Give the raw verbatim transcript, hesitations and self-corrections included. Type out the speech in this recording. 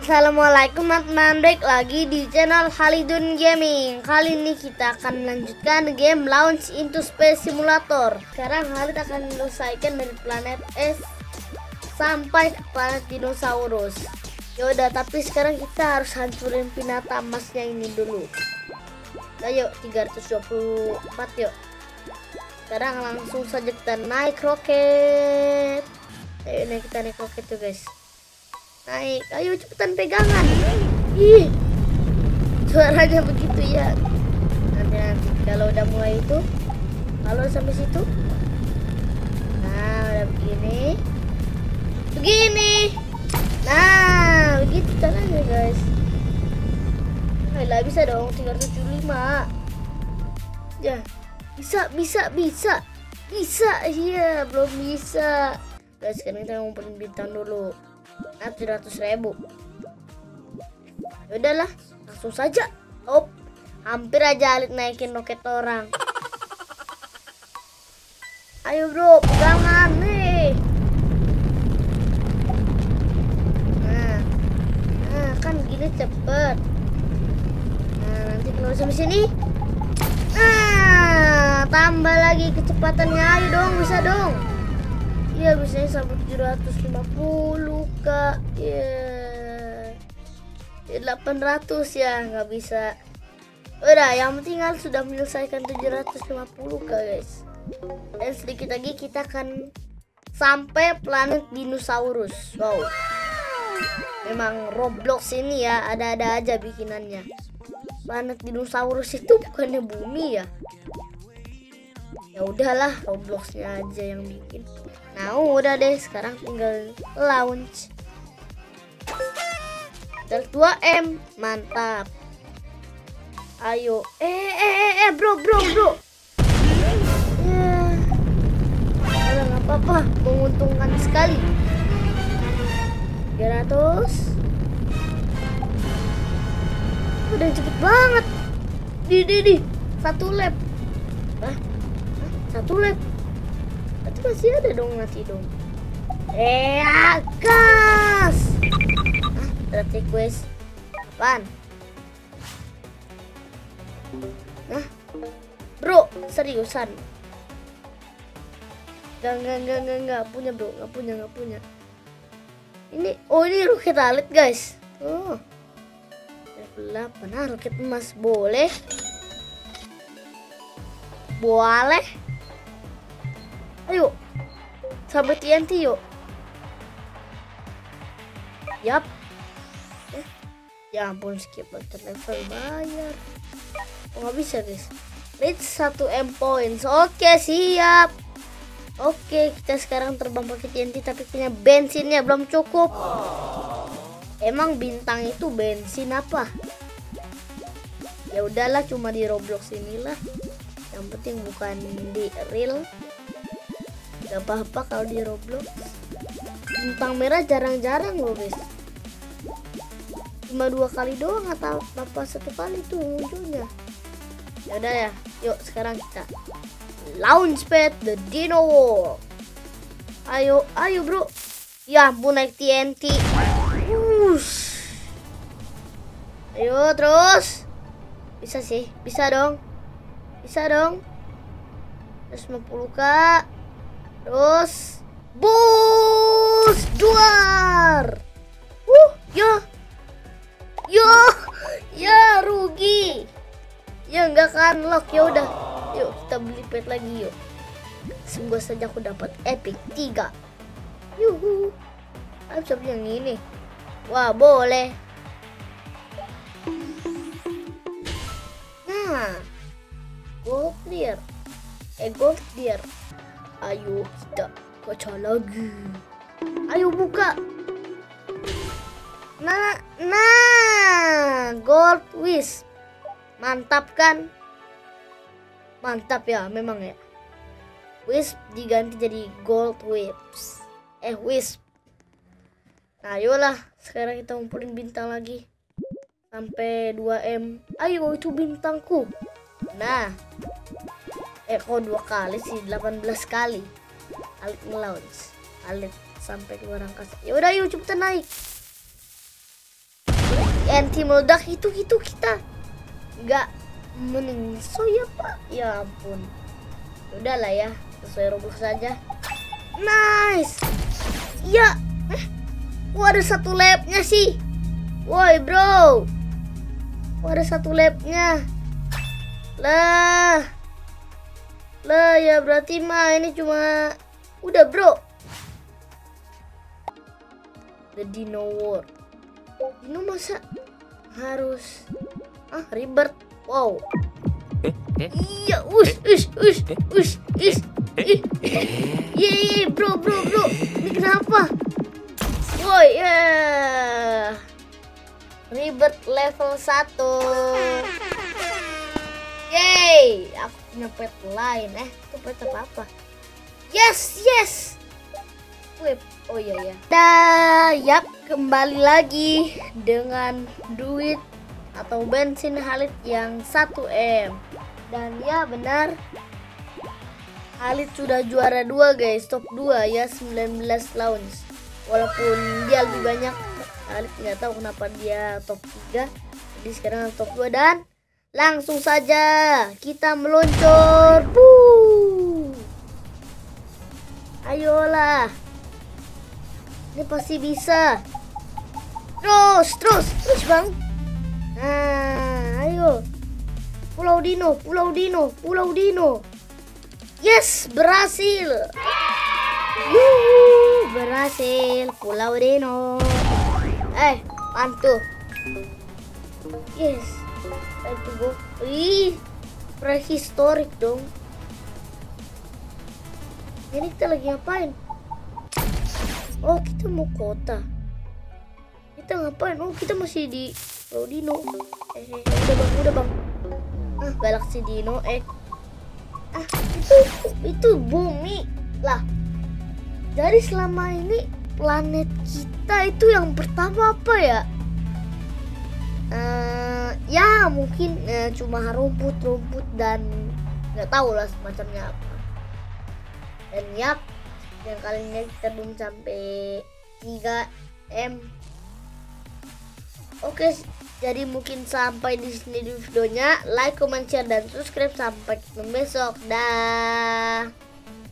Assalamualaikum teman-teman, balik lagi di channel Khalidun Gaming. Kali ini kita akan melanjutkan game Launch into Space Simulator. Sekarang Khalid akan menyelesaikan dari planet S sampai ke planet dinosaurus. Yaudah, tapi sekarang kita harus hancurin pinata emasnya ini dulu. Ayo, tiga ratus dua puluh empat yuk. Sekarang langsung saja kita naik roket. Ayo naik, kita naik roket tuh guys. Naik, ayo cepetan pegangan. Ih, suaranya begitu ya. Nanti nanti kalau udah mulai itu, kalau sampai situ, nah udah begini, begini, nah begitu caranya guys. Ayolah, bisa dong, tiga ratus tujuh puluh lima. Ya, bisa, bisa, bisa, bisa. Iya, belum bisa. Guys, sekarang kita ngumpulin bintang dulu. Nah, tujuh ratus ribu. Udahlah, langsung saja. Op, hampir aja Alit naikin roket orang. Ayo bro, pegangan nih. Nah, nah kan gini cepet. Nah, nanti kalau sampai sini, nah tambah lagi kecepatannya. Ayo dong, bisa dong. Iya, biasanya sampai tujuh ratus lima puluh kak. Iya, yeah. delapan ratus ya, nggak bisa. Udah, yang penting Al sudah menyelesaikan tujuh ratus lima puluh kak guys. Dan sedikit lagi kita akan sampai planet dinosaurus. Wow, memang Roblox ini ya ada-ada aja bikinannya. Planet dinosaurus itu bukannya bumi ya? Ya udahlah, Robloxnya aja yang bikin. Nah udah deh, sekarang tinggal launch. Dan dua M, mantap. Ayo, eh eh eh, eh bro bro bro. Ya, ada nggak apa-apa, menguntungkan sekali. tiga ratus. Udah cepet banget. Di di di, satu lap. Hah? Satu lap. Berarti masih ada dong, nanti dong. Eh, gas. Hah? Ada request. Apaan? Nah, bro, seriusan? Gak, gak, gak, gak, gak punya bro, gak punya, gak punya. Ini, oh ini roket Alit guys. Oh, level delapan. Nah, roket emas boleh. Boleh. Ayo, sampai T N T yuk. Yap. Eh, ya ampun, skip button level bayar. Oh, nggak bisa guys. Reach satu M points. Oke, siap. Oke, kita sekarang terbang pakai T N T tapi punya bensinnya belum cukup. Emang bintang itu bensin apa? Ya udahlah, cuma di Roblox inilah. Yang penting bukan di real. Gak apa-apa kalau di Roblox. Bintang merah jarang-jarang loh guys. Cuma dua kali doang atau apa satu kali tuh munculnya. Ya udah ya, yuk sekarang kita launch pad the Dino World. Ayo, ayo bro. Ya ampun, naik T N T. Ush. Ayo terus. Bisa sih, bisa dong. Bisa dong. seratus lima puluh kak. Terus boost duar. Uh, ya. Ya, ya rugi. Ya enggak kan lock, ya udah. Yuk kita beli pet lagi yuk. Semoga saja aku dapat epic tiga. Yuhu. Aku yang ini. Wah, boleh. Nah, gold clear. Eh, gold clear. Ayo kita baca lagi. Ayo buka. Nah, nah, gold wish. Mantap kan? Mantap ya, memang ya. Wish diganti jadi gold whips. Eh, wish. Nah, ayolah, sekarang kita ngumpulin bintang lagi. Sampai dua M. Ayo, itu bintangku. Nah. Eh, kok dua kali sih? delapan belas kali. Alit nge-launch. Alit sampai keluar angkasa. Ya udah, yuk cepetan naik. T N T meledak itu itu kita nggak meningso ya Pak. Ya ampun. Udahlah ya, sesuai Roblox saja. Nice. Ya, eh, wah ada satu labnya sih. Woi bro, wah ada satu labnya. Lah, lah ya berarti mah ini cuma udah bro. The Dino War. Dino masa harus ah ribet. Wow. Iya, us, us, us, us, us, ih, iya, bro, bro, bro, ini kenapa? Woi, ya, ribet level satu. Yeay, aku punya pet lain. Eh, itu pet apa? Yes, yes. Whip. Oh iya ya. Dah, yap, kembali lagi dengan duit atau bensin Khalid yang satu M. Dan ya benar, Khalid sudah juara dua guys, top dua ya, sembilan belas launch. Walaupun dia lebih banyak, Khalid nggak tahu kenapa dia top tiga. Jadi sekarang top dua dan langsung saja kita meluncur. Puh. Ayolah. Ini pasti bisa. Terus, terus, terus bang. Nah, ayo. Pulau Dino, Pulau Dino, Pulau Dino. Yes, berhasil. Yuhu, berhasil Pulau Dino. Eh, mantu. Yes. Itu go. Ih, prehistorik dong. Ini kita lagi ngapain? Oh, kita mau kota. Kita ngapain? Oh, kita masih di Pulau Dino. Eh, eh, udah bang, udah bang. Ah, Galaxy Dino, eh. Ah, itu, itu bumi. Lah, dari selama ini planet kita itu yang pertama apa ya? Uh, ya mungkin uh, cuma rumput-rumput dan nggak tahu lah semacamnya apa. Dan yap, yang kali ini kita belum sampai tiga M. Oke, jadi mungkin sampai di sini di videonya. Like, comment, share, dan subscribe. Sampai ketemu besok. Dah.